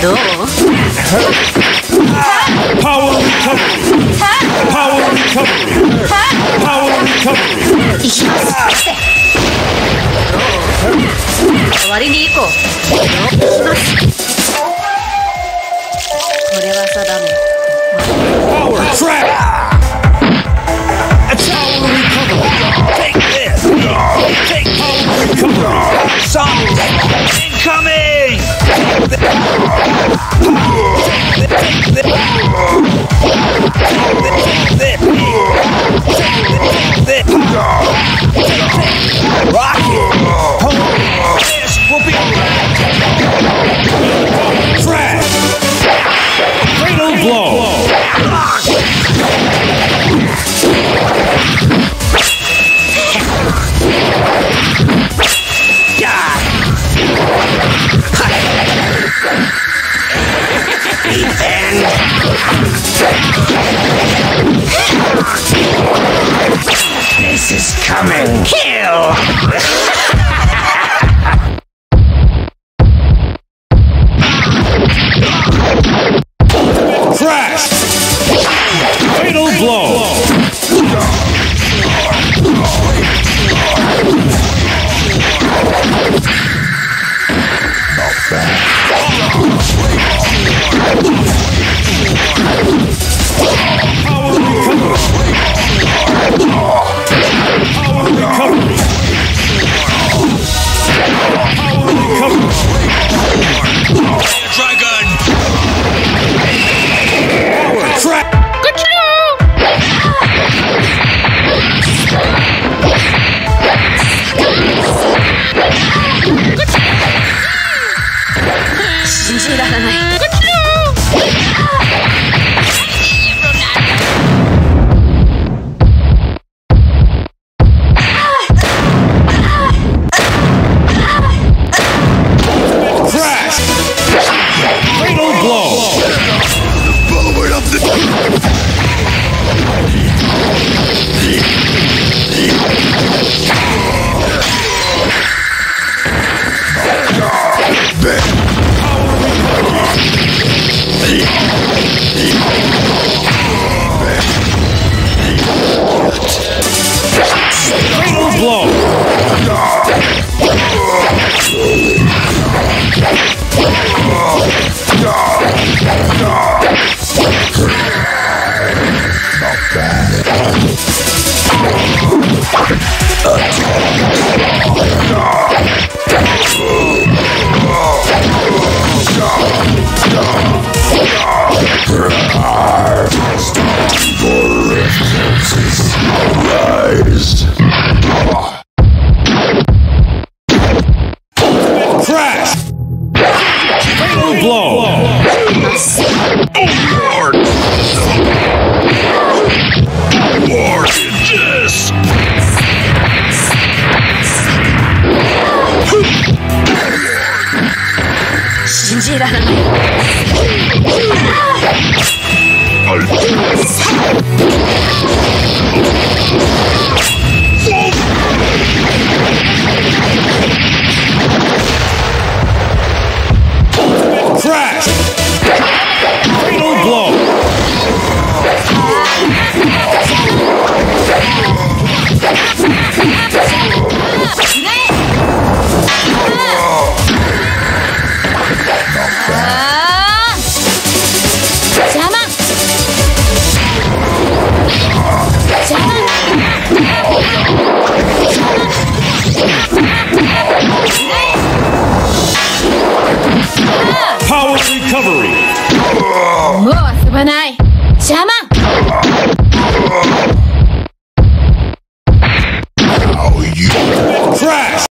どう？ Power recovery. Power recovery. Power recovery. いきます。終わりに行こう。いきます。これは定め。 Power trap. Power recovery. Take this. Take power recovery. Sonic incoming. Trash! Fatal blow! The end. This is coming. Kill! Crash! Fatal blow! Power recovery. もう遊ばない。邪魔。 Crash!